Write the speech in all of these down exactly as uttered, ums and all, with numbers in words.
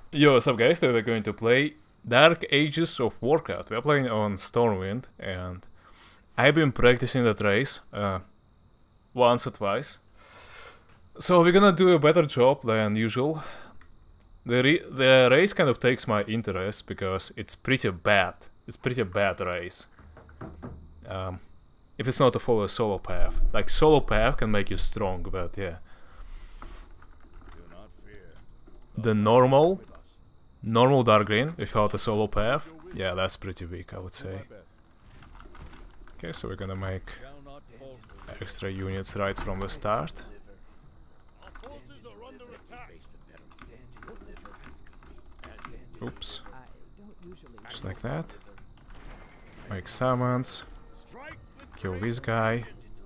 Yo, what's up guys, today we're going to play Dark Ages of Warcraft. We're playing on Stormwind and I've been practicing that race uh, once or twice. So we're gonna do a better job than usual. The, re the race kind of takes my interest because it's pretty bad. It's pretty bad race. Um, if it's not to follow a solo path. Like solo path can make you strong, but yeah. The normal Normal Dark Green without a solo path, yeah, that's pretty weak, I would say. Okay, so we're gonna make extra units right from the start. Oops. Just like that. Make summons. Kill this guy.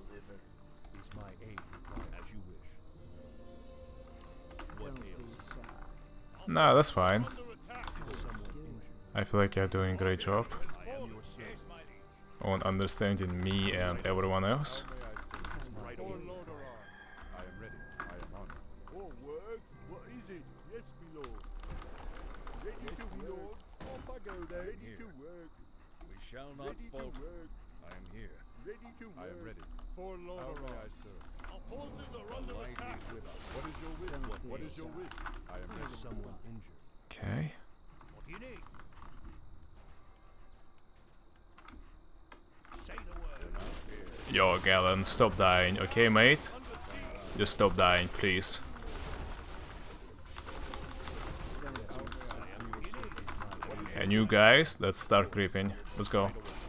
Nah, that's fine. I feel like you're doing a great job on understanding me and everyone else. We shall not falter. I am here. Ready to work. I am ready. For Lord I serve. Our forces are under attack. What is your wish? What, what is your wish? I am ready. Someone injured. Okay. What do you need? Say the word. Yo, Galen, stop dying, okay, mate? Just stop dying, please. And you guys, let's start creeping. Let's go.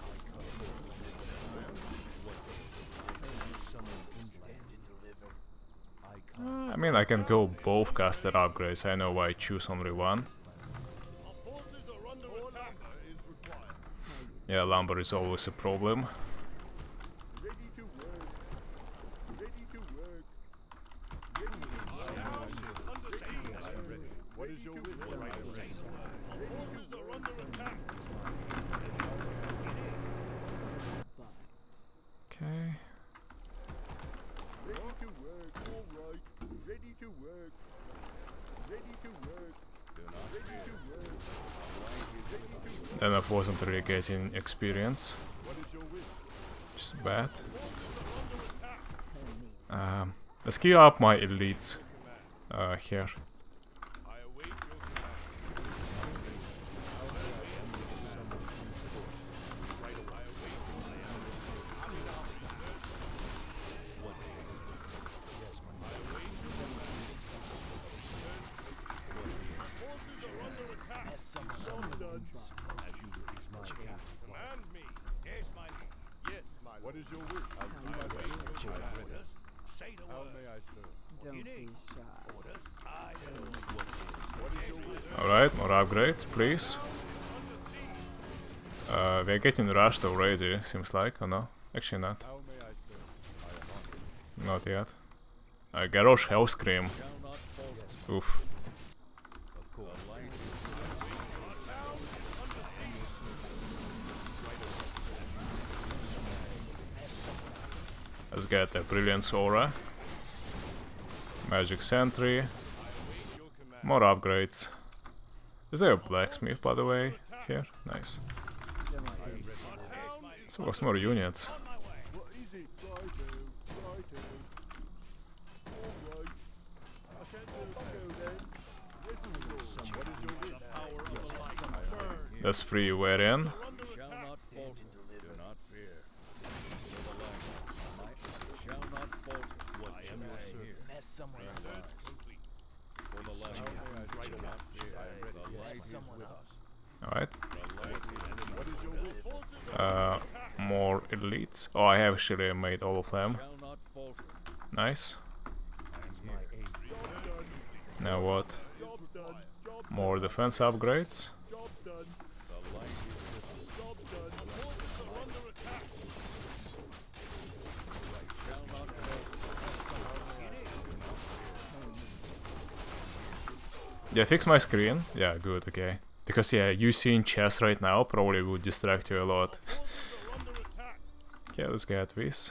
Uh, I mean, I can go both caster upgrades. I know why I choose only one. Yeah, lumber is always a problem. Okay. Ready to work. All right. Ready to work. Ready to work. Ready to work. Then I wasn't really getting experience. Just bad. Um, let's queue up my elites uh, here. What is your wish? I am ready. Orders. Say the word. How may I serve? Don't be shy. Orders. I know what is your wish? Alright, more upgrades, please. Uh, we're getting rushed already, seems like, or no? Actually not. How may I serve? I am Not yet. Uh, Garrosh Hellscream. Oof. Let's get a Brilliance Aura. Magic Sentry. More upgrades. Is there a blacksmith, by the way, here? Nice. So what's more units? What is it? Righto. Righto. All right. I can't do then. Yes, my lord. What is your wish? The power of the light. Burn. That's free Varian. Shall not falter. Do not fear. Shall not falter. What I am your servant. Mess someone up. For the light. I do not fear. I am ready. The light is someone with up. us. Alright. What is your wish? Uh, more elites. Oh, I have actually made all of them. Shall not falter. Nice. My aid. Job done. Now what? Job done. Job More defense upgrades. Job done. The light is with us. Job done. The forces are under attack. Shall not Yeah, fix my screen. Yeah, good, okay. Because yeah, you seeing chess right now probably would distract you a lot. Okay, let's get this.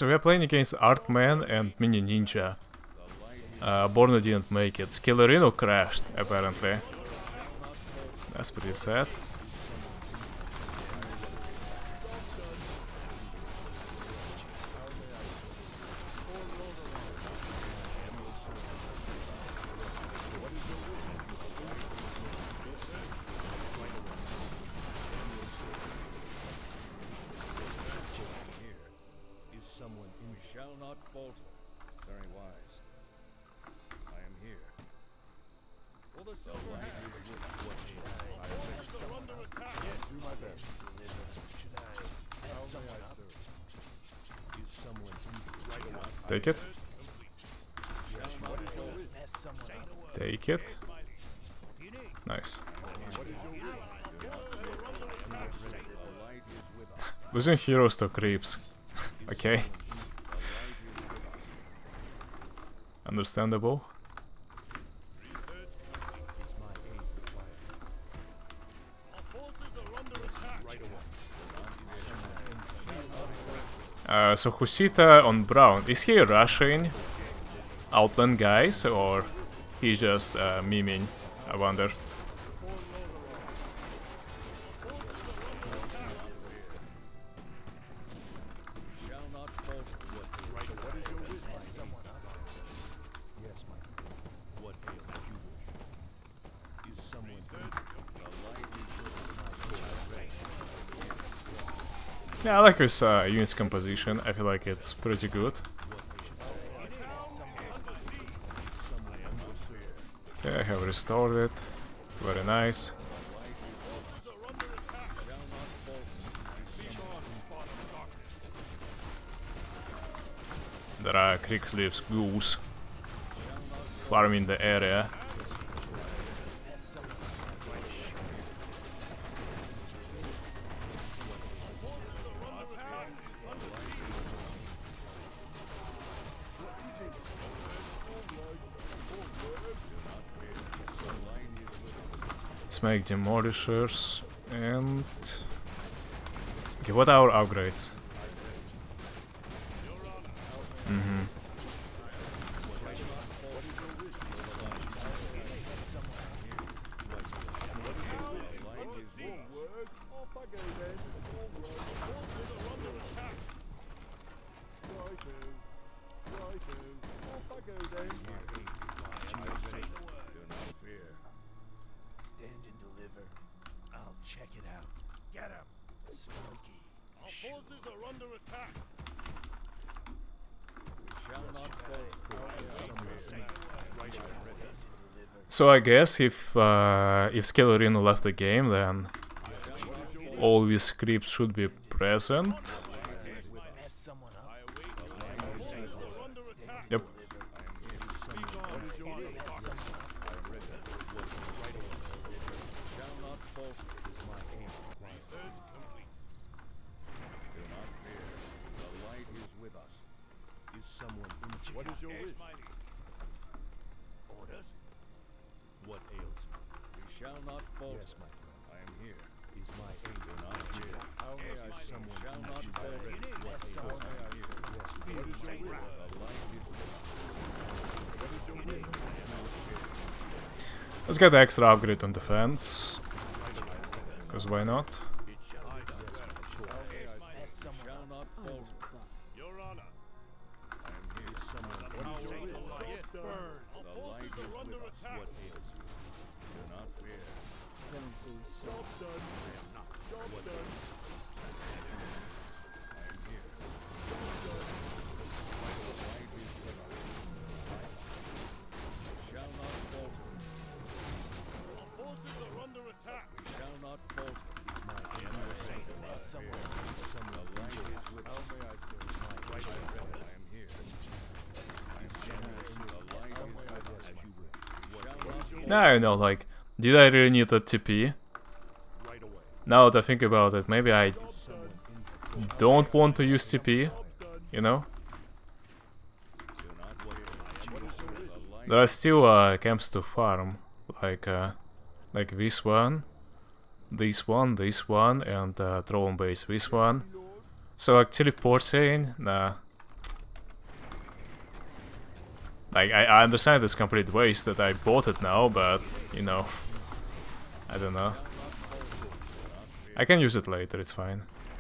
So we are playing against Artman and Mini Ninja. Uh, Borna didn't make it. Skillerino crashed, apparently. That's pretty sad. Take it. Take it. Nice. Losing heroes to creeps. Okay. Understandable. Uh, so Husita on Brown, is he rushing Outland guys or he's just uh, memeing, I wonder. Yeah, I like his uh, unit's composition. I feel like it's pretty good. Yeah, I have restored it. Very nice. There are Kriegsleaf's ghouls farming the area. Make demolishers and okay, what are our upgrades? Mm-hmm. So I guess if uh, if Skillerino left the game, then all these creeps should be present. Yep. What is your wish? Orders? What ails you? We shall not falter. Yes, my friend. I am here. Is my aid not here? How may I someone shall not falter? What someone may I hear? Yes, what is your will? The light is with us. What is your will? Let's get the extra upgrade on defense. Because why not? Now I know, like, did I really need a T P? Now that I think about it, maybe I don't want to use T P, you know? There are still uh, camps to farm, like uh, like this one, this one, this one, and uh, drone base this one. So actually porcine, nah, Like, I, I understand it's complete waste that I bought it now, but, you know, I don't know. I can use it later, it's fine.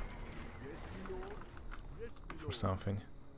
For something.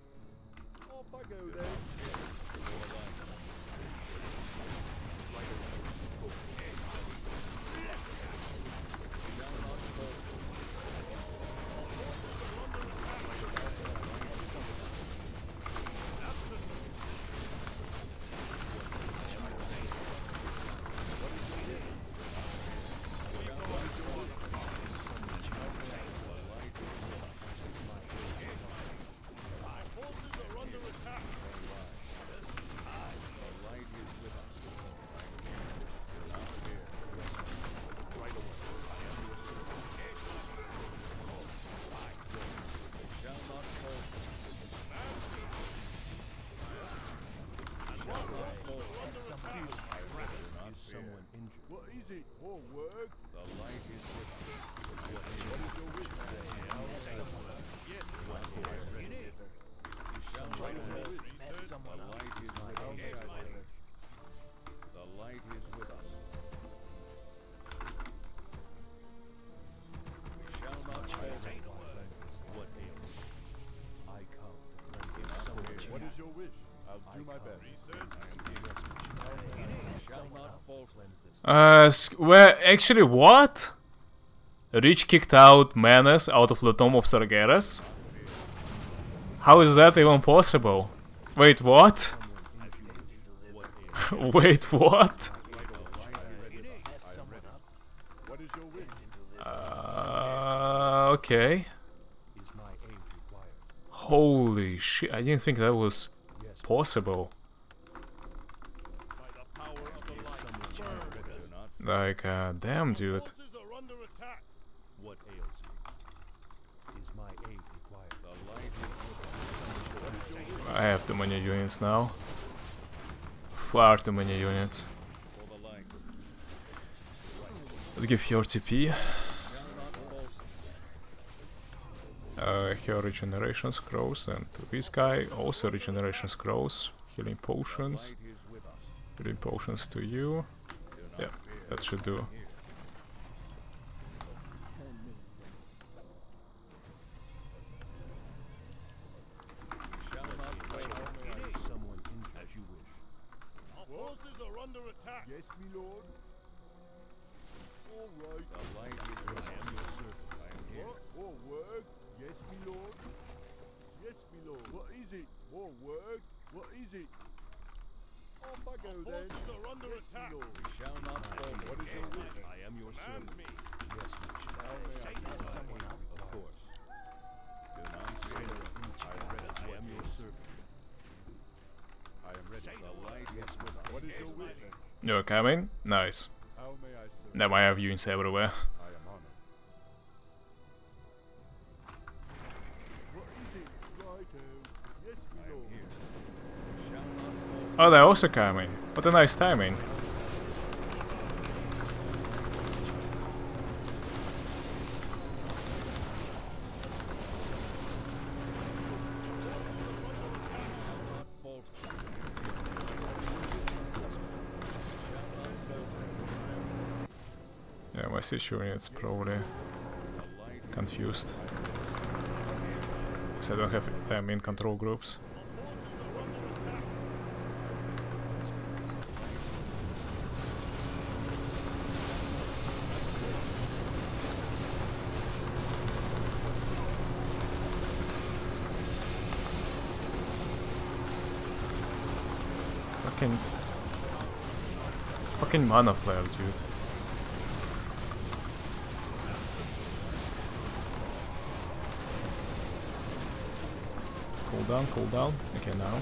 Uh, well, actually, what? Rich kicked out Menace out of the Tomb of Sargeras? How is that even possible? Wait, what? Wait, what? Uh, okay. Holy shit, I didn't think that was possible. Like, uh, damn, dude. I have too many units now. Far too many units. Let's give her T P. Uh, her regeneration scrolls, and this guy also regeneration scrolls. Healing potions. Healing potions to you. Yeah, that should do. Yes, my lord. All right. The light is with us. I am here. More work. Yes, my lord. Yes, my lord. What is it? More work. What is it? On I go then. Forces are under yes, attack. Lord. We shall not fall. What is your wish? I am your servant. Me. Yes, my lord. There's someone up. Of course. Do not say no. I am ready. I am your servant. I am ready. The light is with us. What is your wish? You're coming? Nice. How may I serve? Now I have units everywhere. I am honored. What is it? Righto. Yes, my lord. We shall not fall. Oh, they're also coming. What a nice timing. Yeah, my siege unit's probably confused. Because I don't have them in control groups. Fucking... Fucking mana flare, dude. Cool down, cool down. Okay, now.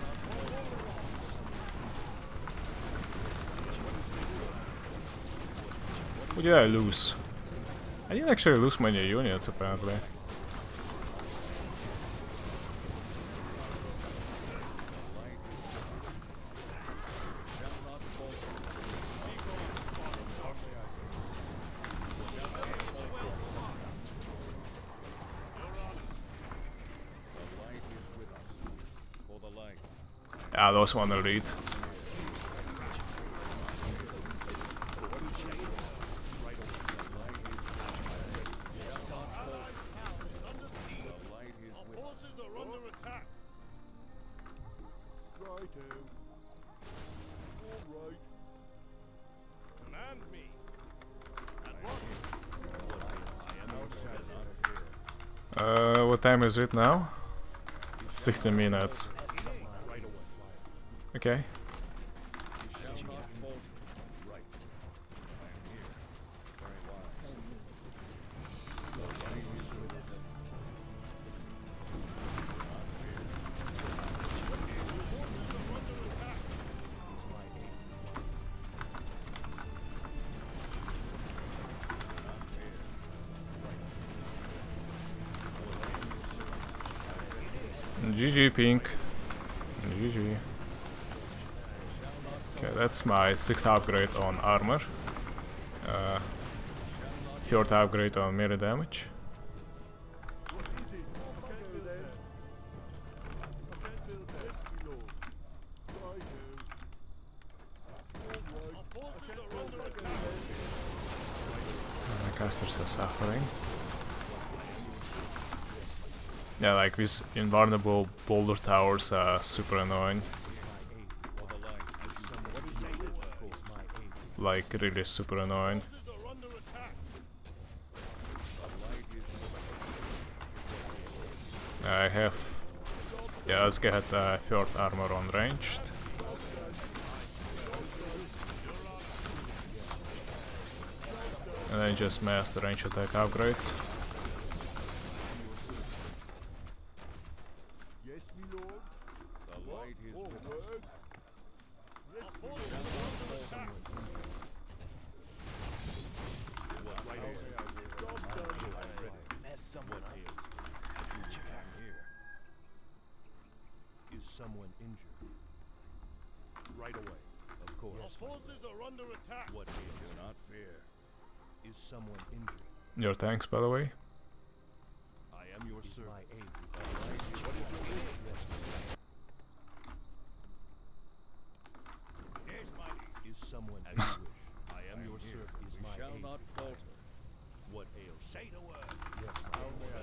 What did I lose? I didn't actually lose many units, apparently. I lost one elite. Uh, what time is it now? sixteen minutes. Okay. G G Pink. G G. Okay, that's my sixth upgrade on armor. Uh, fourth upgrade on melee damage. My casters are suffering. Yeah, like these invulnerable boulder towers are super annoying. Like really super annoying. I have... Yeah, let's get uh, third armor on ranged. And then just mass the range attack upgrades. Someone injured. Right away, of course. Our forces are under attack. What is do not fear? Is someone injured? Your tanks, by the way. I am your servant. My aid. What is your wish? Yes, my liege. Is someone as you wish? I am your servant. Is my shall aid. Not falter. What ails? Say the word. Yes, my aid.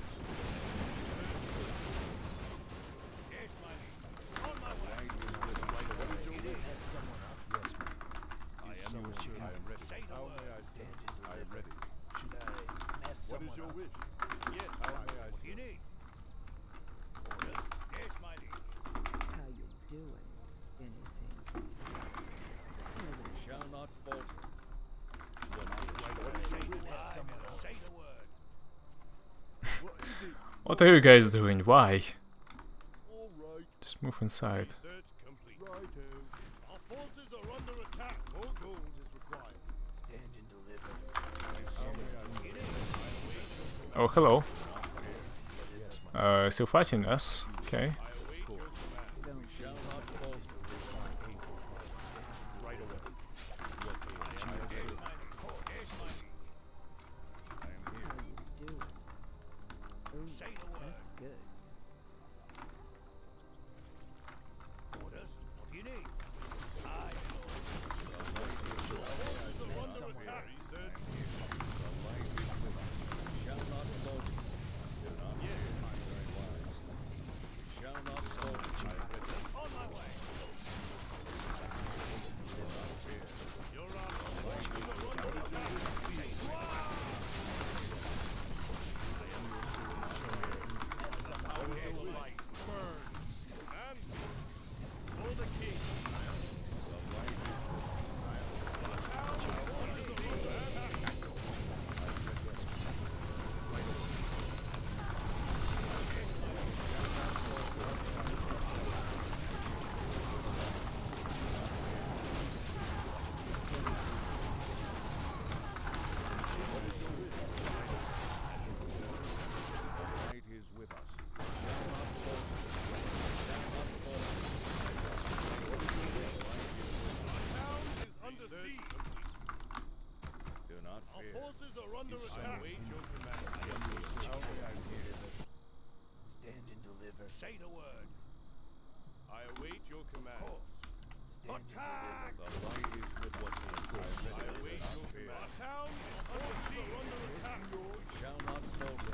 What is your wish? Yes, how may I serve? You need? Orders? Yes, my liege. How you doing? Anything? Shall not falter. When I right away. Say the word. Say the word. What is it? What are you guys doing? Why? All right. Just move inside. Research complete. Righto. Our forces are under attack. More gold is required. Stand and deliver. Oh, hello. Uh, still fighting us. Okay. Under attack. Wait your command. I am your servant. Stand and deliver. Say the word. I await your command. Attack! The light is with what is good. I await your command. Our town is under attack. We shall not falter.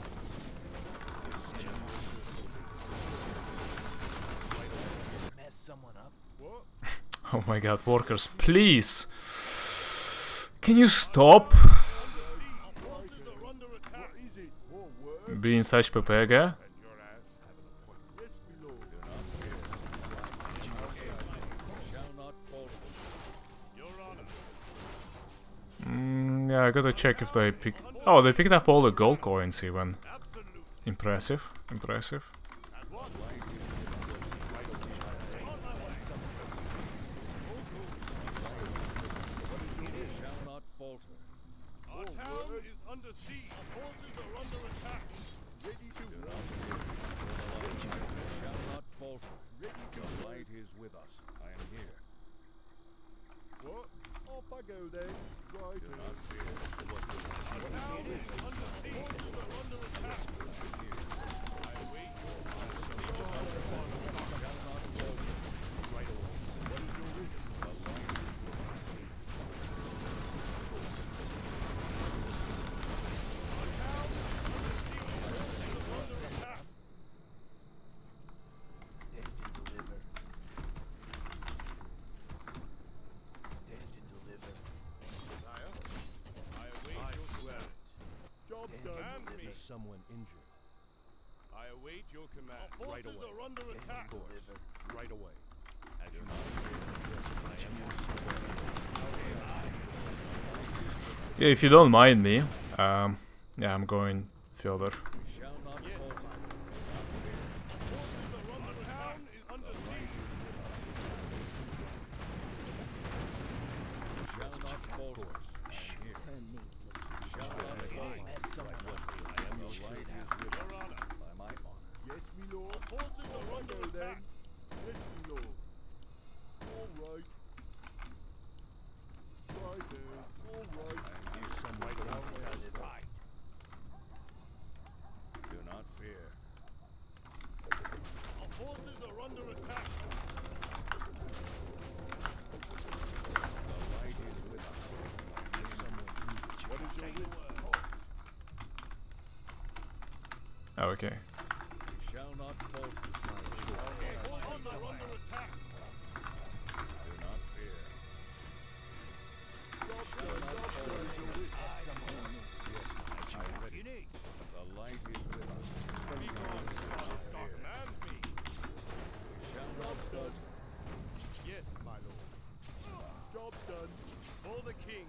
Mess someone up. What? Oh my god, workers, please! Can you stop Our forces are under attack. What is it? More word? being such pepega? And your ass have an appointment. Yes, my lord. Do not fear. Shall not falter. Your honor. Mm, yeah, I gotta check if they pick. Oh, they picked up all the gold coins even. Absolute. Impressive, impressive. And what? Shall not falter. Our town is under siege. Our forces are under attack. Ready to war. Shall not falter. Ready to the light is with us. I am here. What? Off I go then. Right. Do not fear. What will our town is under siege. Forces are under attack. I await your order. Shall not falter. Right away. What is your wisdom? The light is with us. Our town is under siege. Forces are under attack. Stand and deliver. Stand and deliver. Sire, I await I your swear command. Job Stand done. and Command me. deliver. Someone injured. I await your command. Our Right forces away. are under Stand attack. and deliver. Right away. As you know. Yeah, if you don't mind me, um, yeah, I'm going further. Shall not falter. Forces are under attack. Is under siege. Shall not falter. Her name looks Shall not falter. Mess someone up. I am the light is with your honor. By my honor. Yes, me lord. Our forces are under attack. Yes, me lord. All right. Right there. All right. I need some right down there. Right. Do not fear. Our forces are under attack. The light is with us. I need someone who. What is your will? Oh, okay. We shall not falter. Our forces are under attack. Do not fear. Shall not falter. Mess someone up. Yes, I am ready. The light is with us. Be gone, Star. Command me. We shall not falter. Yes, my lord. Job done. For the king.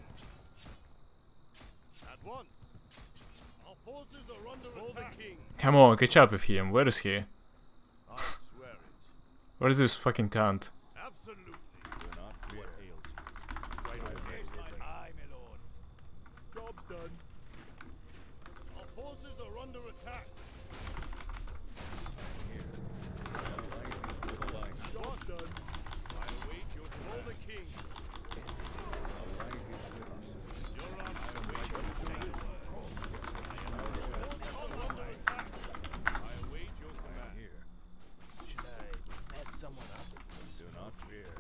At once. Our forces are under attack. For the king. Come on, catch up with him. Where is he? I swear it. Where is this fucking cunt? Absolutely. Do not fear. What ails you? Right away. Aye, my lord. Job done. Our forces are under attack. Here. The light is with the light. Job done. I await your for the king. The light is with us. Your honor. I await your command. I am your forces are under attack. I await your command. Here. Should I mess someone up? Do not fear.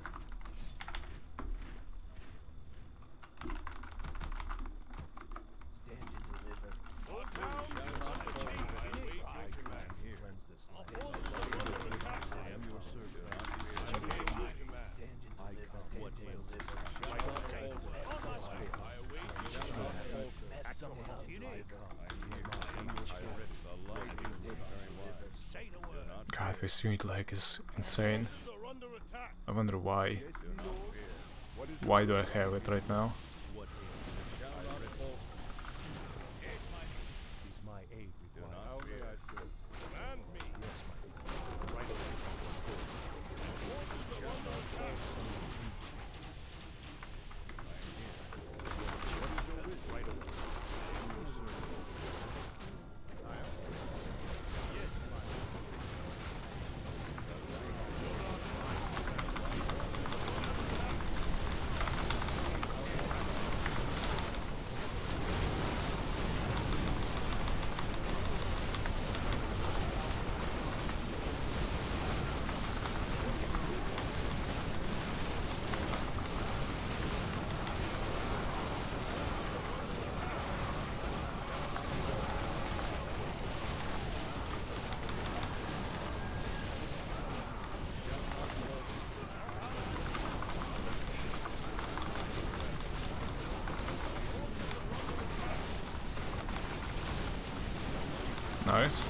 Stand and deliver. Our town is under attack. I await your command. Here. Our forces are under attack. I am your servant. I await your command. Stand and deliver. Stand and deliver. Shall not falter. Mess someone up. I await your command. Mess someone up. I am here. I am ready. The light is with us. Very wise. Say the word. God, this unit lag is insane. Forces are under attack. I wonder why. Do not fear. What is Why do I have it right now? what ails? Shall not falter. Yes, my is my aid. Do not fear. Command me. Yes, my right away. Forces are under attack. I am here. What is your wish? Right away. I am your servant. Sire. Yes, my Nice.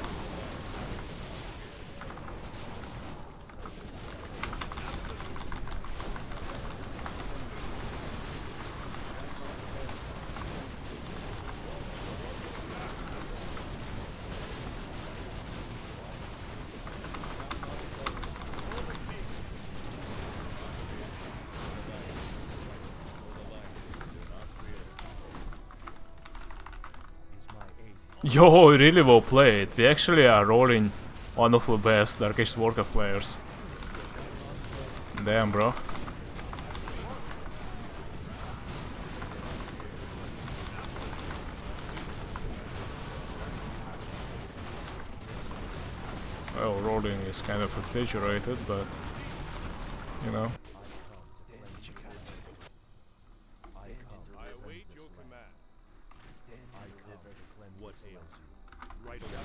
Yo, really well played. We actually are rolling one of the best Dark Age of Warcraft players. Damn, bro. Well, rolling is kind of exaggerated, but you know. I await your command. I deliver to cleanse what ails you. Right away.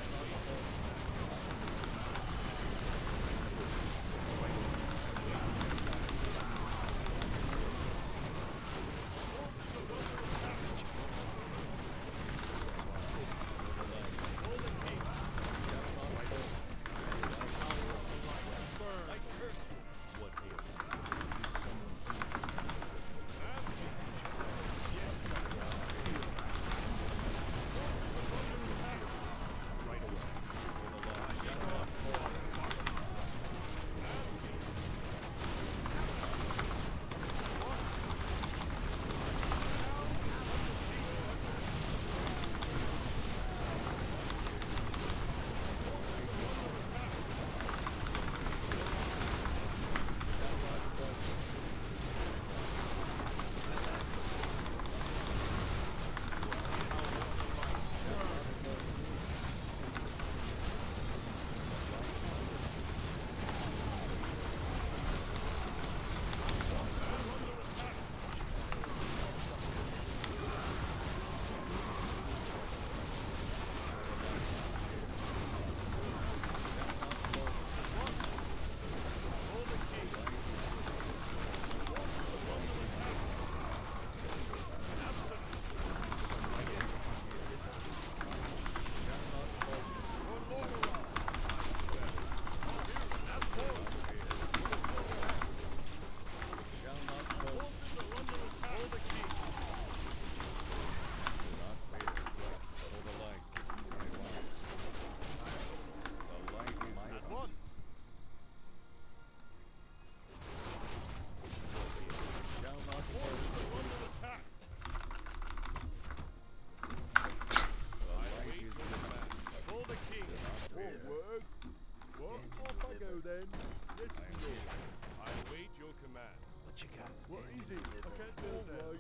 What is it? I can't do that.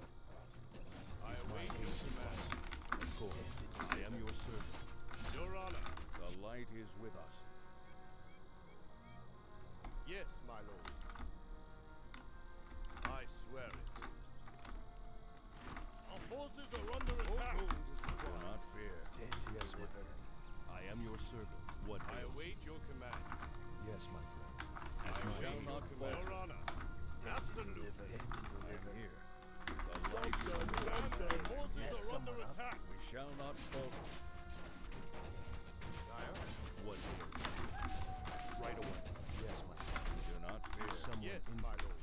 I await your command. Of course, I am your servant. Your honor. The light is with us. Yes, my lord. I swear it. Our forces are under attack. Do not fear. Yes, my friend. I am your servant. What I await your command. Yes, my friend. I shall not fail. Your honor. Absolutely. I am here. The light is under attack. Our forces are under attack. We shall not falter. Sire? What is it? Right away. Yes, my lord. Do not fear. Someone yes, my lord.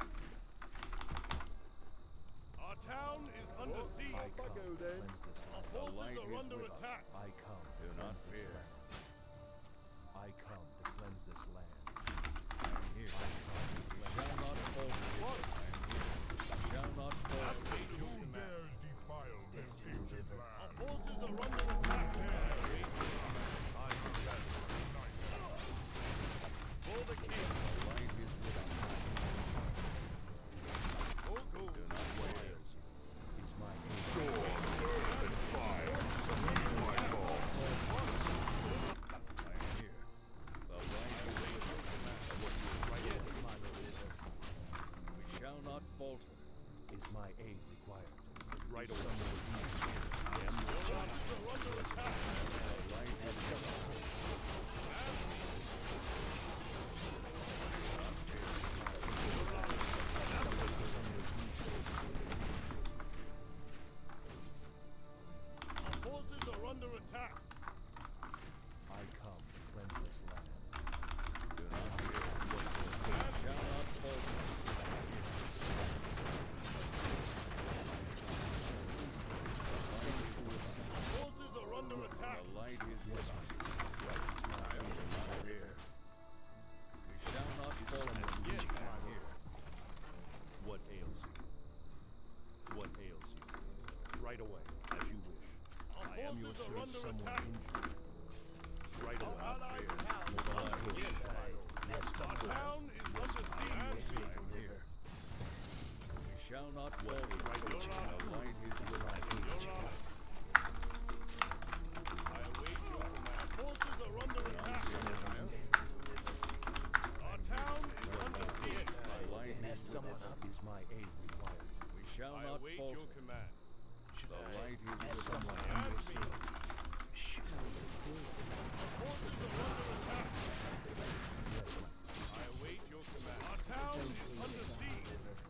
Our town is under siege. I come. Go, then. Our forces are under attack. I come. Do not fear. I come to cleanse this land. I am here. I come. We shall not falter. What? I am here. We shall not falter. Who dares defile this ancient land? Our forces are under attack. I stand. For the king. The light is with us. Oh, go. Do not wail. It's my aim. Sword and fire. Submit my call. I am here. The light is with us. What you right in, my lord. We shall not falter. Is my aid required? Right away. I am your forces are under attack. The light is with us. Our forces are under attack. under attack. Right Our about allies' there. town is Mobilize. under siege. Our town is under siege. I am here. We shall not falter. Right Your the honor. light is with us. Your honor. I await your command. Our forces are under attack. Our town is under siege. The light Mess is with someone us. up. Is my aid required? We shall I not await falter. your command. The light is Mess with us. someone up. Command me. Shoot. Our forces are under attack. I await your command. Our town is under siege.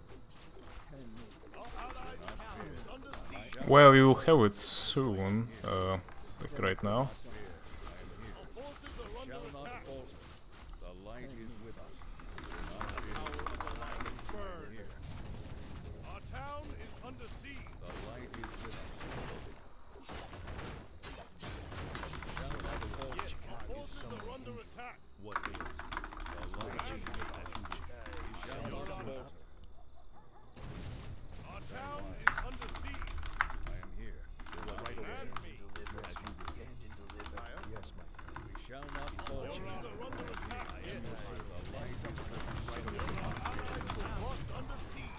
Our allies' town is under siege. Well, you'll have it soon. Uh, like right now. Our forces are under Shall not attack. falter. The light is with us. Power of the light is burned. Here. Our town is under siege. The light is with us. Yes, our forces are under attack. What is? The light is with us. We shall not falter. Our town is under siege. I am here. Command me. Stand and deliver. Yes, my friend. We shall not Our falter. forces are under attack. Yes. The light is with us. Our allies' town is under siege.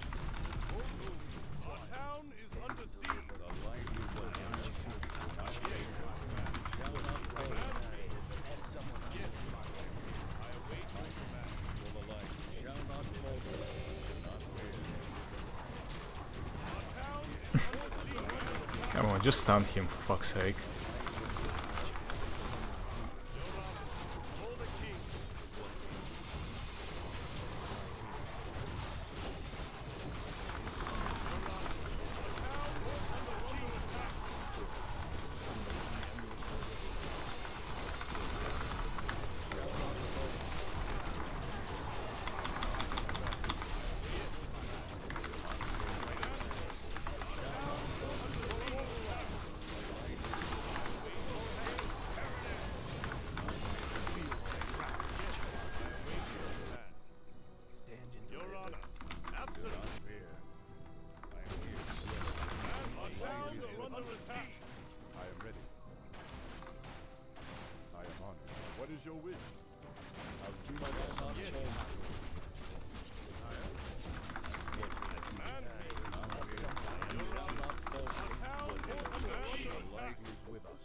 Our town is under siege. The light is with us. We shall not falter. Mess someone up. I await your command. For the light shall not falter. Not fail. Our town is under siege. Come on, just stun him for fuck's sake. For the king. Stand and Your deliver. honor. Absolute. Fear. I am here. Our towns are under attack. I am ready. I am honored. What is your wish? I'll do my best. Not Yes. falter. Command me. Mess someone up. We shall not falter. Our town is under The attack. light is with us.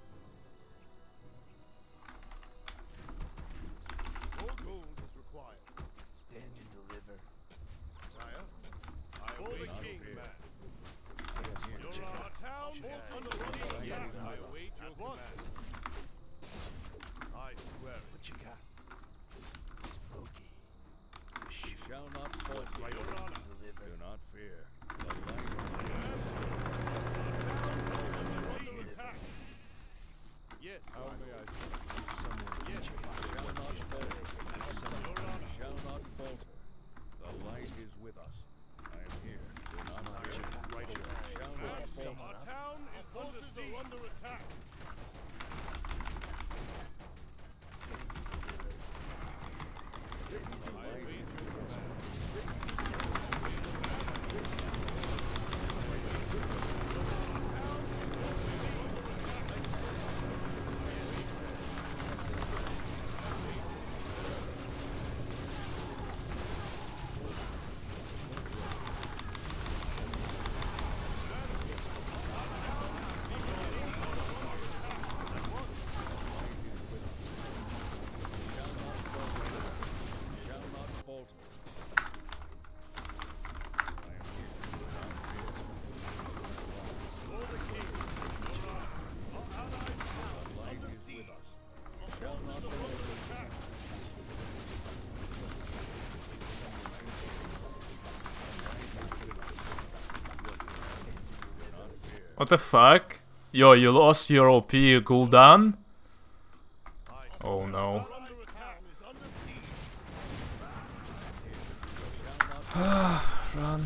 More gold is required. Stand and deliver. Sire, I await the king, fear. man. Yes, here. Your honor. Our town is under attack. I await your command. I swear it. What you got? Smoky. We shall not falter. Your honor. Deliver. Do not fear. The light is Mess someone up. Under attack. Yes. How may I serve? Someone Yes. shall not falter. Your honor. Shall not falter. The light is with us. I am here. Do not fear. Right away. Shall not Mess falter. someone Our up. town is under siege. Under attack. I await your command. Shall not falter. I am here. Do not fear. For the king. Your honor. Our allies' town The is light under is siege. with us. Our Shall not forces are under falter. attack. Do not fear. What the fuck? Yo, you lost your O P Gul'dan? I Oh no. swear under attack is under siege. Run.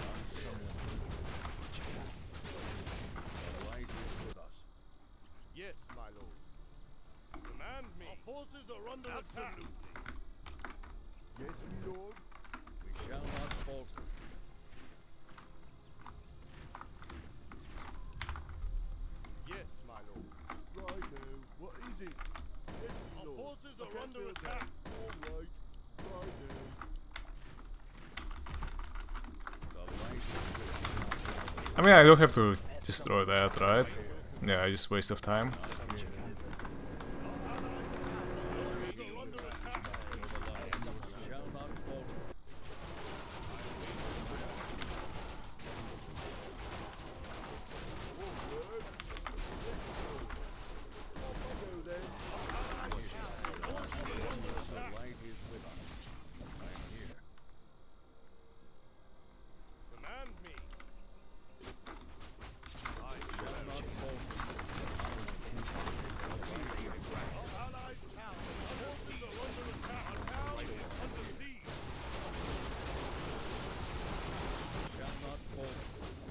The light is with us. Yes, my lord. Command me. Our forces are under attack. Yes, my lord. We shall not falter. Yes, my lord. under attack. All right. Right then. The light is I mean, I don't have to destroy that, right? Yeah, just waste of time. shall not falter. The light is with us. I am here. Command me. I Shall not falter. Our allies' town. Our forces are under attack. Our town is under siege. Shall not falter.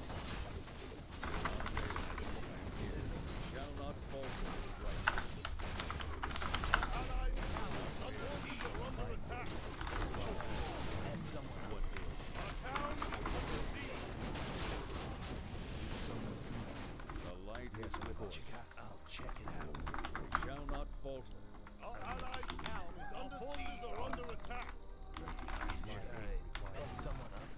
Shall not falter. Right. Allies' town. Our forces are under attack. As someone would do. Our town is under siege. The light is with What us. you got? I'll check it out. We shall not falter. Our allies' town is under siege. Our forces are under attack. Should I mess someone up?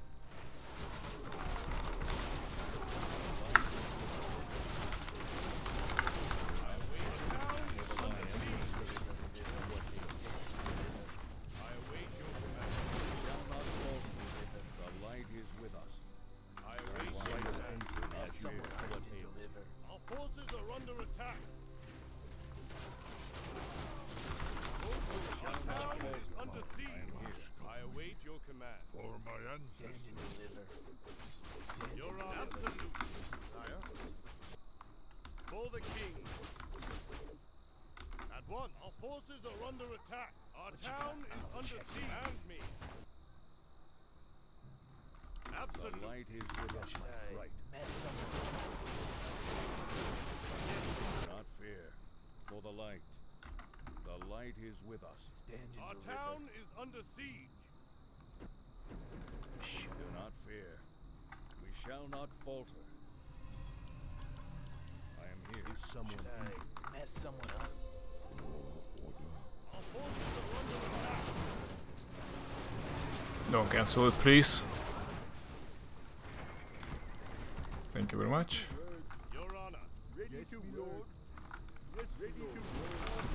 I await your command. Shall not falter. The light is with us. I await your command. As someone would deliver. Our forces are under attack. Our town is under siege. I await your command. For my Stand and deliver. Your honor. Absolute, sire. For the king. At once. Our forces are under attack. Our town is under siege. Command me. The Absolute. light is with us. Should I Right. mess someone up? Not fear. For the light. The light is with us. Stand and Our deliver. town is under siege. Do not fear. We shall not falter. I am here. Is someone Should I mess someone up? Our forces are under attack. Don't cancel it, please. Thank you very much. Your honor. ready to work? Yes, ready to work.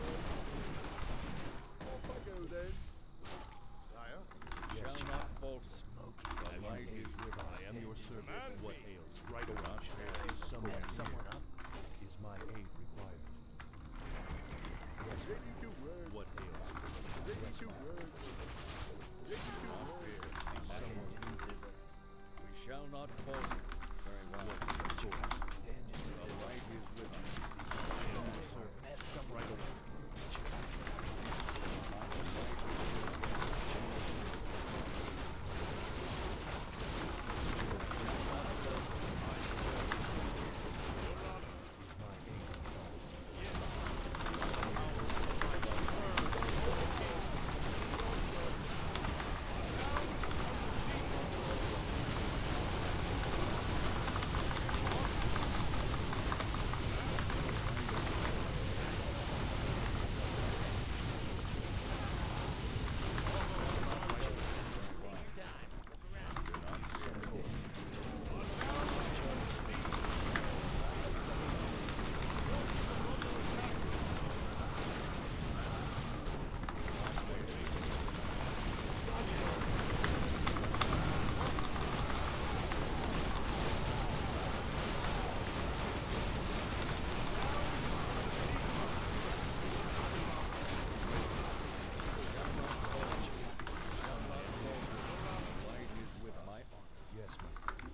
Off I go then. Sire. Shall not falter. Smoky. The light is with us. I am your servant. Command What me. ails? Right or not fear. Is someone Mess someone here? up? Is my aid required? Yes, ready to work. What ails? Ready to work. Ready to work. Is someone here? We shall not falter. Very well. What Stand and The deliver. light is with us. I am your servant. Mess someone up. The light is with my honor. Yes, my friend.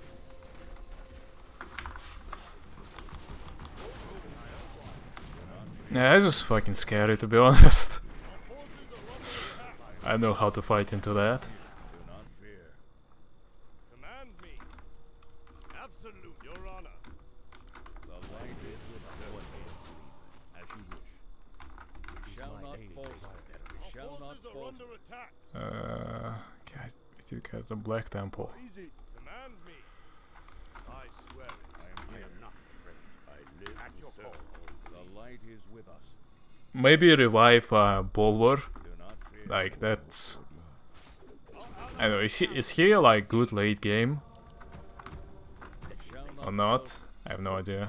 Yeah, it's just fucking scary, to be honest. I know how to fight into that. Do not fear. Command me. Absolute. Your honor. The light is with us. What ails? As you wish. We shall not falter. We Our shall not forces are falter. under attack. Uh, okay, I did get the Black Temple. Easy. Command me. I swear it. I am here. Not afraid. I live At to your serve. call. The light is with us. maybe revive uh, Bulwer. Like that's. I don't know. Is he is he a, like good late game or not? I have no idea.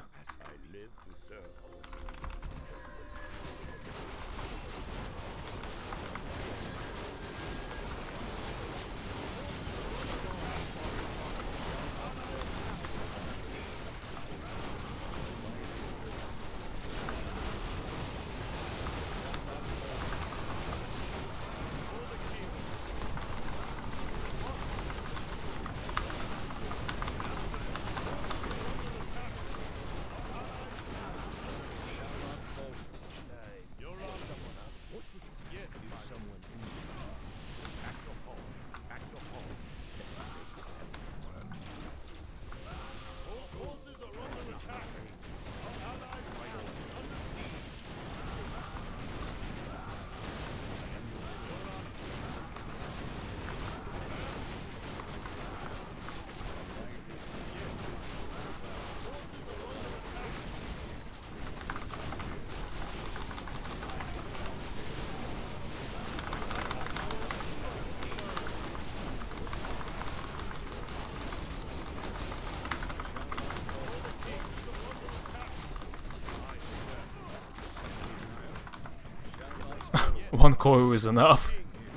One coil is enough.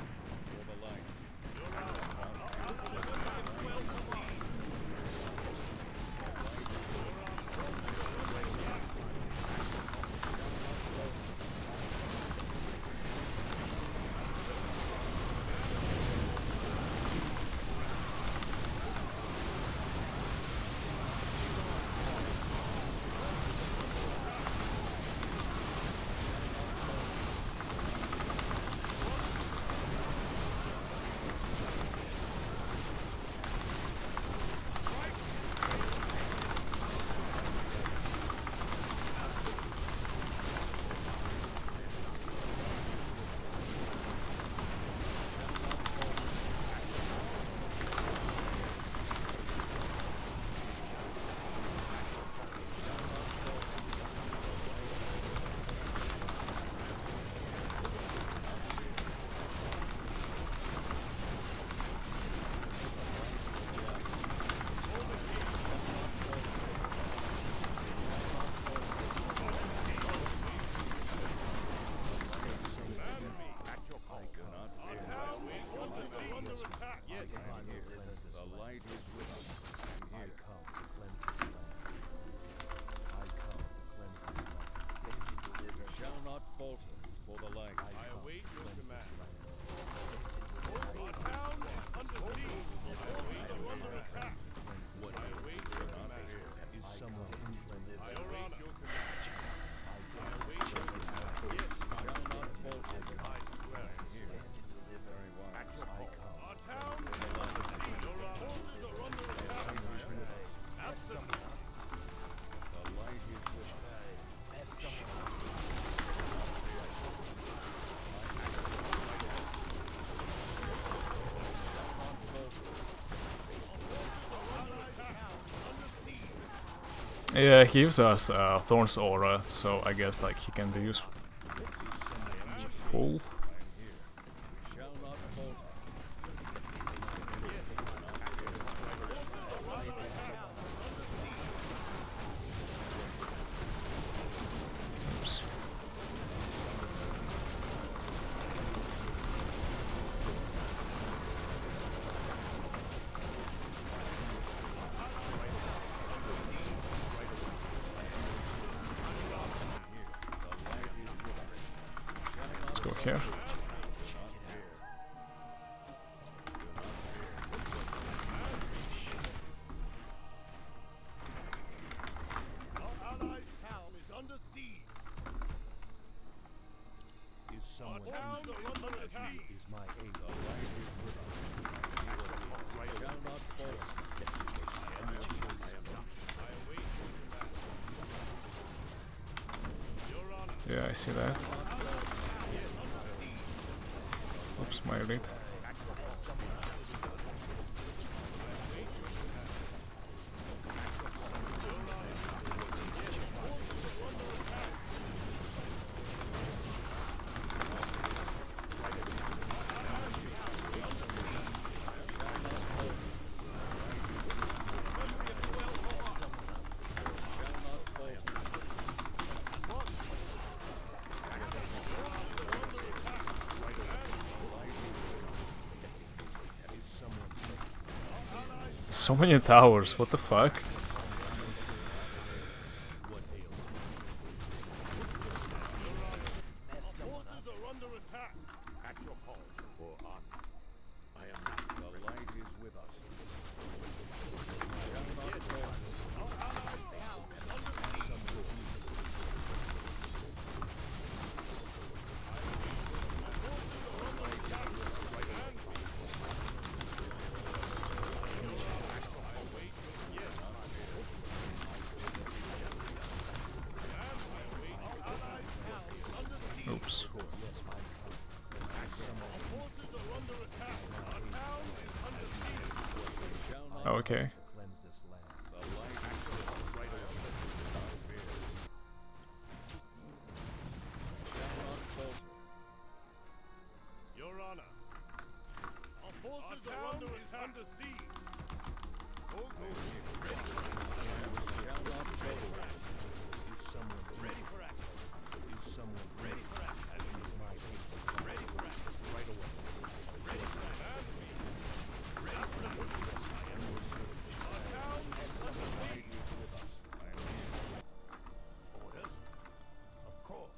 Yeah, he gives us uh, Thorn's aura, so I guess like he can be useful. Full. Oops. Let's go here. Yeah, I see that. Oops, my read. so many towers, what the fuck? Mess someone up. Forces are under attack. At your call. For honor. I am not. The light is with us. Oops. Okay. Your Honor. Our forces are under attack. Under siege. Go, go. Ready for action. Is someone ready for action? Use my aid. Ready for action. Right away. Ready for action. Ready for action. I am your servant. Our town is someone ready with us. I am here. Orders? Of course.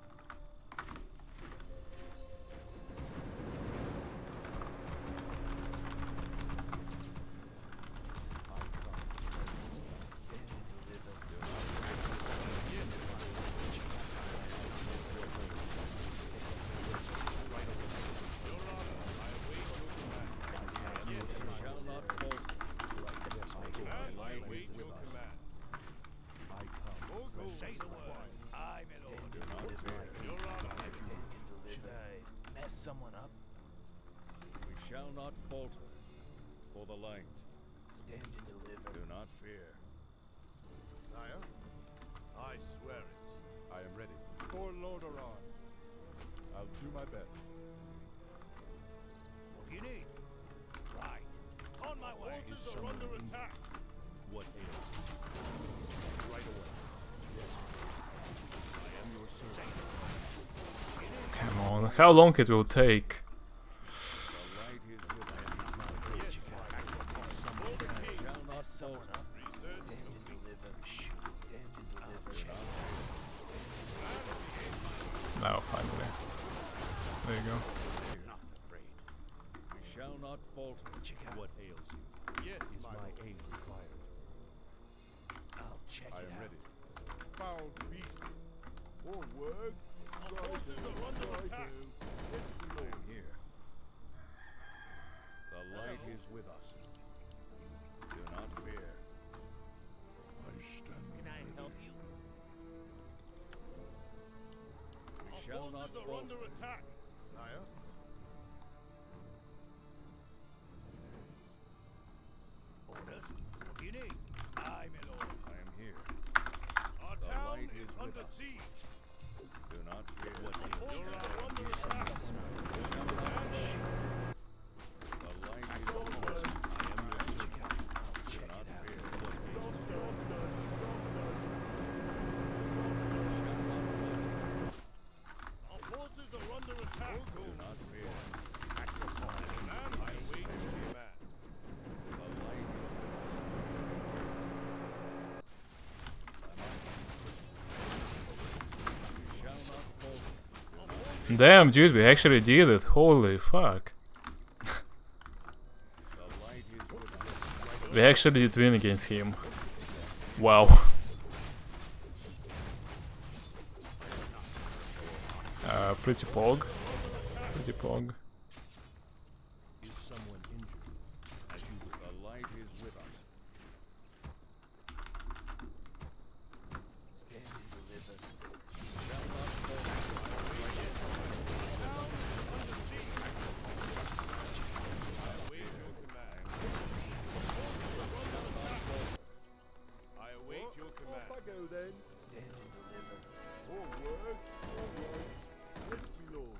Mess someone up. We shall not falter for the light. Stand and deliver. Do not fear. Sire, I swear it. I am ready. For Lordaeron. I'll do my best. What do you need? Right. On my way. Forces are under attack. What ails you? Right away. Yes. I am your servant. Come on, how long it will take? The light is with us. Shall not Mess someone falter. up. Stand and deliver. Stand and deliver. Now, finally. There you go. Not afraid. We shall not falter. What ails you? Yes, Is my my lord. aid required? I'll check I it am out. ready. Foul beast. Forward. Our forces are under attack. Yes, I am here. The light is with us. Do not fear. I stand. Can I help you? We Our shall not forces are falter. under attack. Sire. Orders? What do you need? Aye, my lord. I am here. Our The town light is is with under us. siege. Do not fear. What Our ails forces you? are under attack. The light is with us. I am your servant. Do not fear. What ails you? Shall not falter. Our forces are under attack. Do not fear. Man, I await your command. The light is with us. We shall not falter. Damn, dude, we actually did it. Holy fuck. The light is with us. We actually did win against him. Wow. Uh, pretty pog. Pretty pog. Is someone injured? As you will. The light is with us. Stand and deliver. Shall not falter. I await your command. Off I go then. Stand and deliver. Forward, forward. Yes, my lord.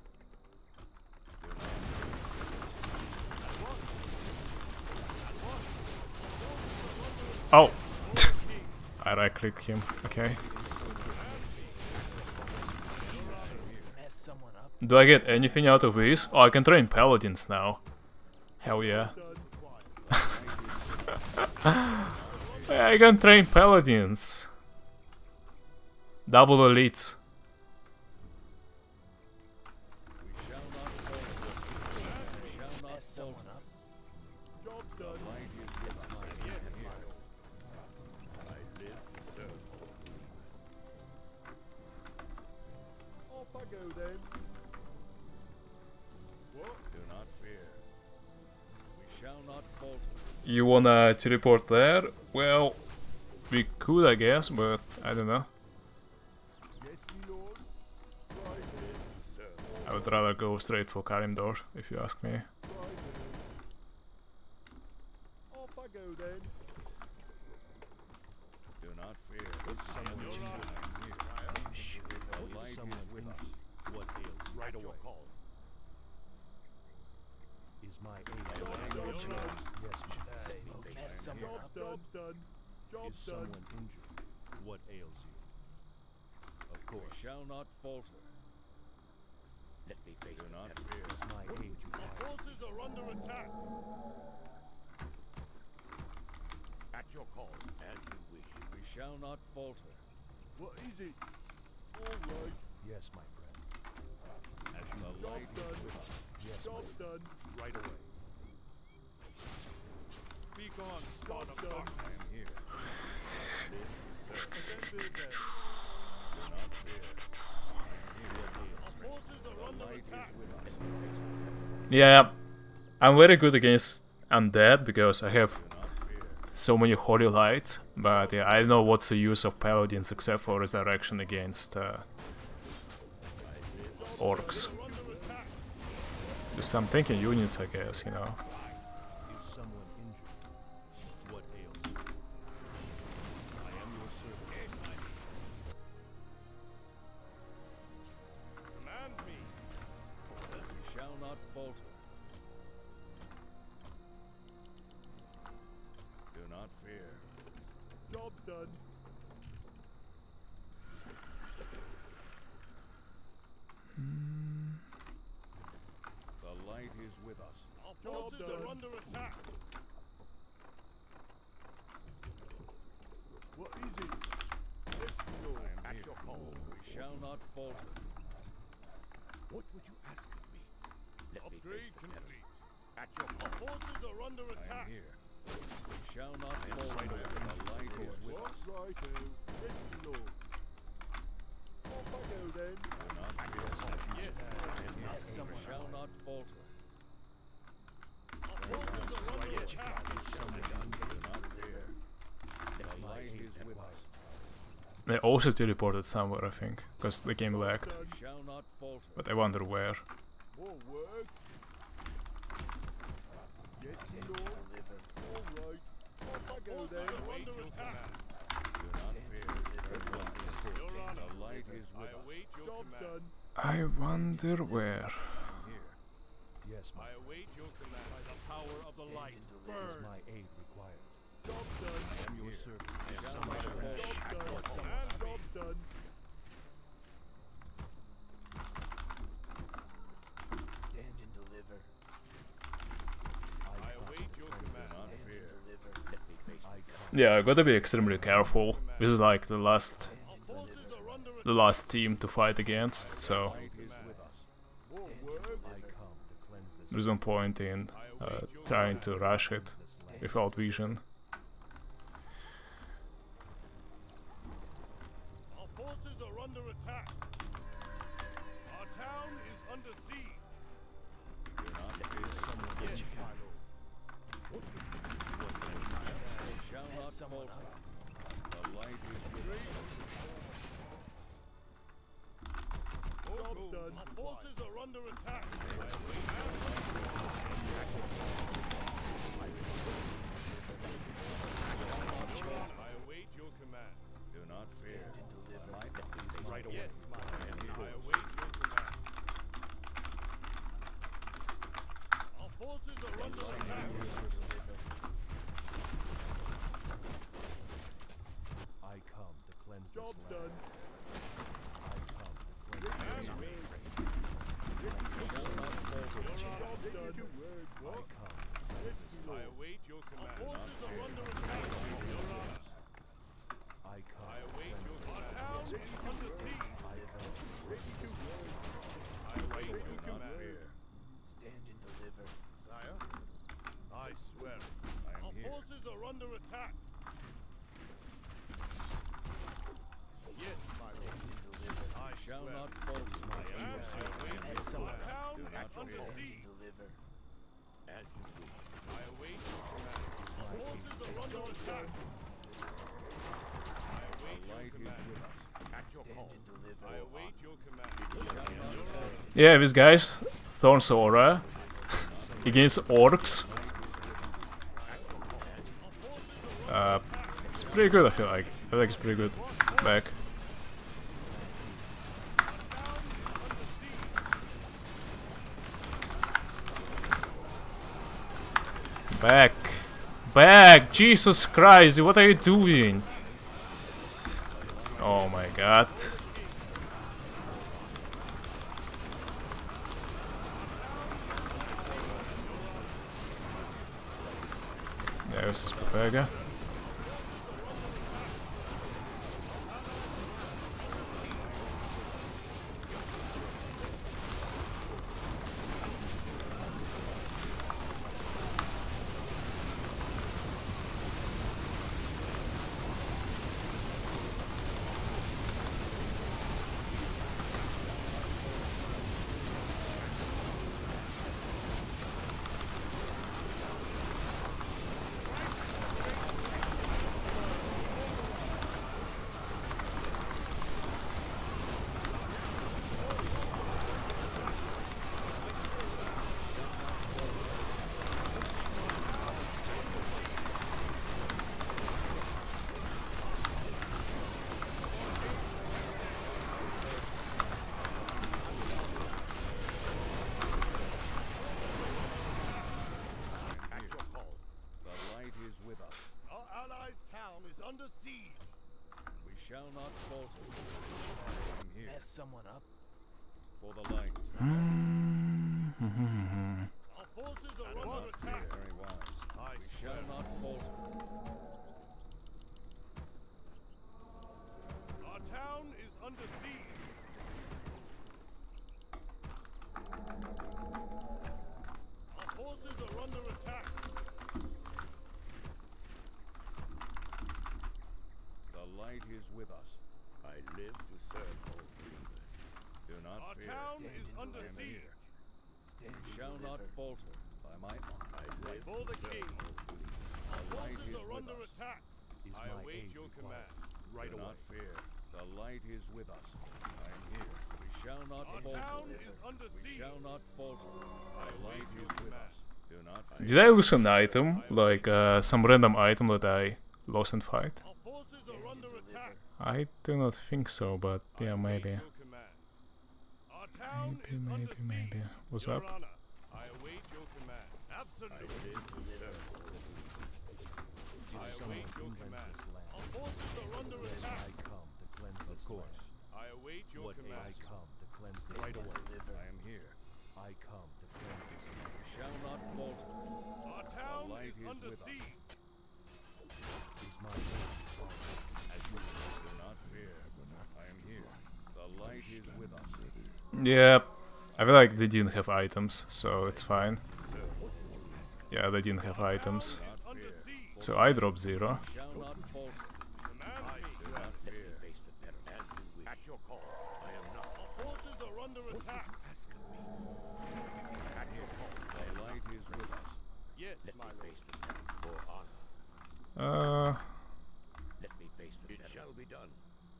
Oh! I right clicked him. Okay. Mess someone up. Do I get anything out of this? Oh, I can train paladins now. Hell yeah. I can train paladins. Double elites. We shall not falter. We shall not Mess someone falter. up. Job The done. light is with us. I live to serve. Off I go then. What? Do not fear. We shall not falter. You wanna teleport there? Well, we could, I guess, but I don't know. Yes, me lord. Right here. Serve. I would rather go straight for Kalimdor, if you ask me. Right here. Off I go then. Do not fear. Put someone in here. The light is with us. What ails you? Right away. Call. Is my aid Job alive? done. Yes, my Hey, mess someone Job up. done. done. Job Is done. someone injured? What ails you? Of course. We shall not falter. Let me face Do the not enemy. fear. Is my aid you Our forces are under attack. At your call, as you wish. We shall not falter. What is it? All right. Yes, my friend. As you the Job light is done. with us. Yes, Job my done. right away. Be gone, spawn of dark. I am here. Attend to them. Do not fear. I am here. What ails Our you? forces are The under light attack. is with us. Yeah, I'm very good against undead because I have Do not fear. so many holy lights, but yeah, I don't know what's the use of paladins except for resurrection against uh, orcs. Do some tanking units, I guess, you know. Is someone injured? What ails you? I am your servant. Command me. We shall not falter. Do not fear. Job done. The light is with us. Our forces are under attack. What is it? Yes, my I lord. am here. We shall not falter. What would you ask of me? Let me Upgrade face the enemy. complete. At your call. Forces are under I am attack. here. We shall not falter. The light is with What? us. Right, oh. Yes, my lord. Off I go then. Do not fear. Yes, Mess We someone shall up. not falter. our forces are under attack. Do not fear. The Let me light face is the with enemy. us. They also teleported somewhere, I think, because the game lagged. Done. We shall not falter. But I wonder where. More work. Yes, my lord. All right. Off I go then. Under attack. Do not fear. Your honor. The light is with I us. await your Job done. I wonder where. Here. Yes, my I await your command. By the power of the light. is Burn. my aid required. Job done. I am your servant. I Job shall not falter. done. And job done. Stand and deliver. I await your Do command. not Stand fear. and deliver. Let me face I the come. Yeah, I gotta be extremely careful. This is like the last, Our forces are under the last team to fight against, so Light is with us. more stand work. and I deliver. come to cleanse this there's no point in uh, trying to rush it without vision. Our forces are under attack. Our town is under siege. Do not fear. Someone Yes, injured. my lord. We shall Mess not someone falter. up. The light is with us. Job done. Our forces are under attack. I await your command. Do not fear. Stand and deliver. My Let me face right the away. Yes, my I am lord. I yours. await your command. Our forces are under attack. I come to cleanse Job this land. done. I come to cleanse And this me. land. We shall not falter. Job done. I What? come to Yes, cleanse this my land. lord. I await your command. Our forces are under attack. Stand and deliver. Sire, I swear it. I am here. Forces are under attack. Yes, my lord. I Shall swear not it. falter. I am your servant. As someone The town Do is not under fear. siege. deliver. As you wish. I await your command. Forces are under attack. I await The your light is command. with us. At your Stand call. and deliver. I await your command. Yeah, this guy's Thorn's Aura against orcs. Uh, it's pretty good, I feel like. I feel like it's pretty good. Back. Back. Back! Jesus Christ, what are you doing? Oh my god. Yeah, this is Pepega. At your call. The light is with us. Our allies' town is under siege. We shall not falter. I am here Mess someone up. for the light. Our forces are Do under not fear. attack. Very wise. I We swear. shall not falter. Our town is under siege. Our forces are under attack. The light is with us. I live to serve all believers. Do not Our fear. town Stand is in under I am siege. here. Stand We and shall not deliver. falter by my honor. I live For to the serve king. all believers. Our The light forces is are with under us. attack. Is I my await aid your required? command. Right Do away. not fear. The light is with us. I am here. We shall not Our falter. town is under We siege. shall not falter. I The await light your is with command. us. Do not fear. Did I lose an item? Like uh, some random item that I lost in fight? Our forces are under attack. I do not think so, but yeah, I await maybe. your command. Our town Maybe, is under maybe, maybe. siege. What's Your up? Honor, I await your command. Absolutely. I live to serve all believers. I await your command. Our forces are under attack. come to cleanse Of this course. land. I await your What command. I come to cleanse this Stand land. and deliver. I am here. I come to cleanse this land. We shall not falter. Our town light is is under with us. siege. Is my name called? As you do not fear. I am here. The light is with us. Yeah, I feel like they didn't have items, so it's fine. Yeah, they didn't have items. Town is under siege. So I drop zero. Shall not falter. Command I me. do not fear. Face the devil as you wish. At your call. I am not. Our forces are under attack. Ask of me. At your call. The light is with us. Yes, my lord. Face the devil for honor. Uh, Let me face the devil. It shall be done.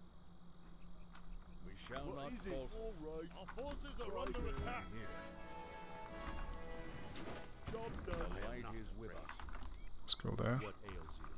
We shall not falter. All right. Our forces are under attack. Here. Job The done. light is with us. let's go there. What ails you?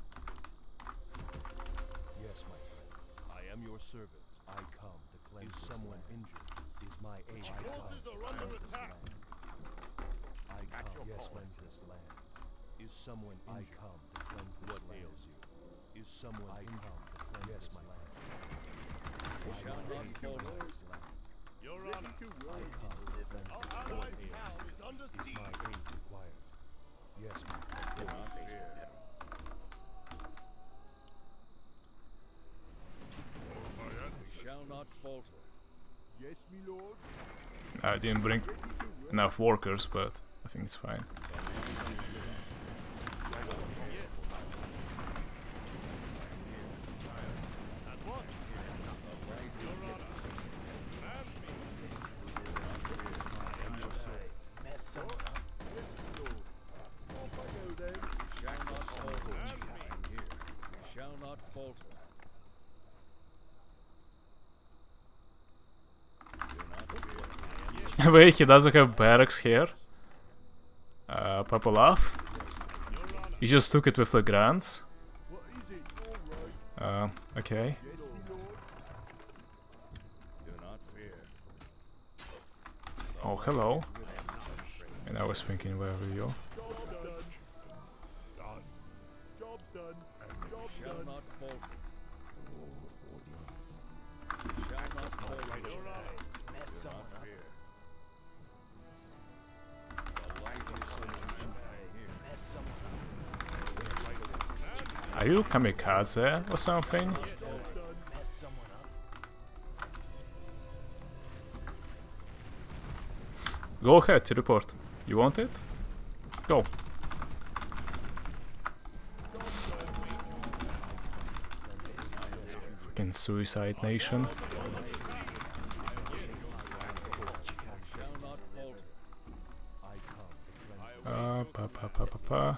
Yes, my friend. I am your servant. I come to cleanse Is someone injured? Is my aid I come forces to are under cleanse this attack. land. I At come your yes, call. cleanse this land. Is someone injured? I come to cleanse this what land. What ails you? Is someone I injured? come to cleanse yes, this land. We I shall come not to falter. cleanse this land. Your honor. Stand and deliver. Our allied town is under Is siege. my aid required? Yes, my friend. Do not fear. We shall not falter. Yes, my lord. I didn't bring enough workers, but I think it's fine. Shall not falter. Wait, he doesn't have barracks here? Uh, Papalaf? He just took it with the grants? Uh, okay. Oh, hello. And I was thinking, where are you? Shall not falter. Shall not falter. Mess someone up. The light is mess someone up. Are you kamikaze or something? Mess someone up. Go ahead, teleport. You want it? Go. Fucking Suicide Nation. Uh, pa pa pa pa pa.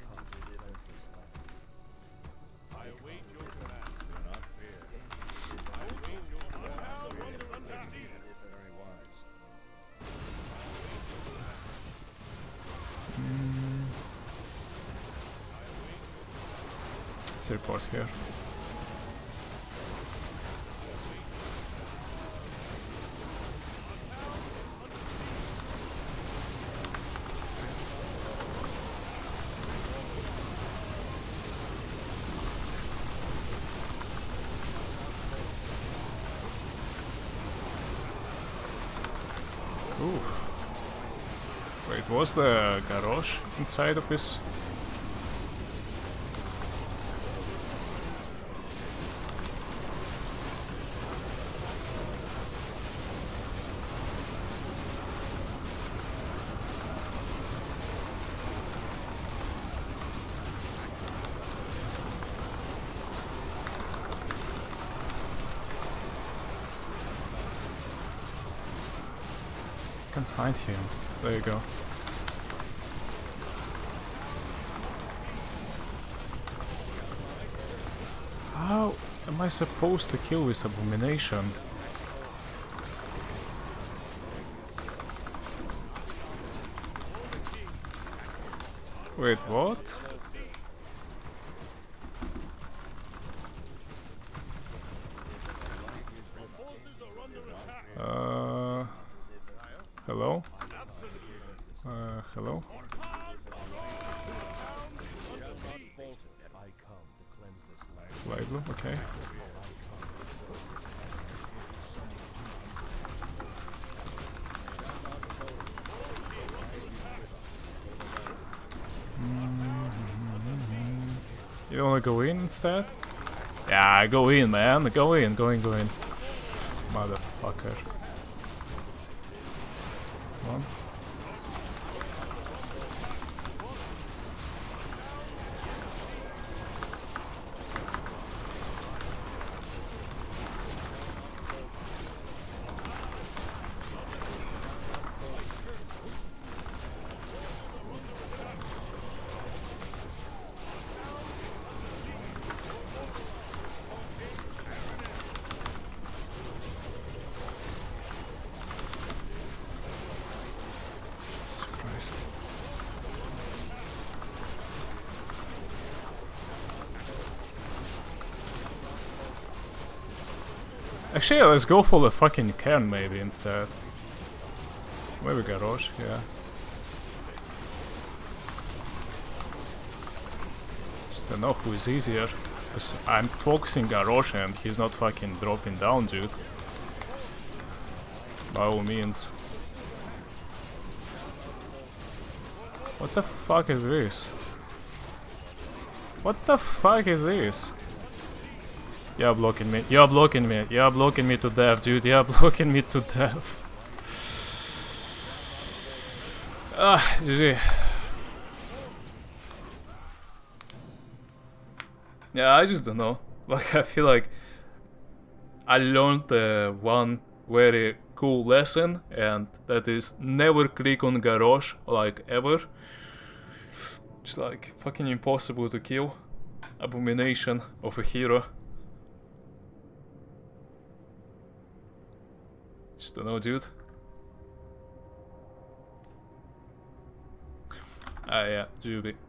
Let's report here. Oof. Wait, was the garage inside of this? Can't find him. There you go. How am I supposed to kill this abomination? Wait, what? Uh, hello? Uh, hello? Light blue, okay. You wanna go in instead? Yeah, go in, man. Go in, go in, go in. Motherfucker. Come on. Christ. Actually, let's go for the fucking cairn maybe instead. Maybe garage, yeah. Just don't know who is easier. Because I'm focusing garage and he's not fucking dropping down, dude. By all means. What the fuck is this? What the fuck is this? You're blocking me. You're blocking me. You're blocking me to death, dude. You're blocking me to death. Ah, G G. Yeah, I just don't know. Like, I feel like I learned uh, one very cool lesson, and that is never click on Garrosh, like, ever. It's like fucking impossible to kill. Abomination of a hero. Just don't know, dude. Ah, yeah, Juby.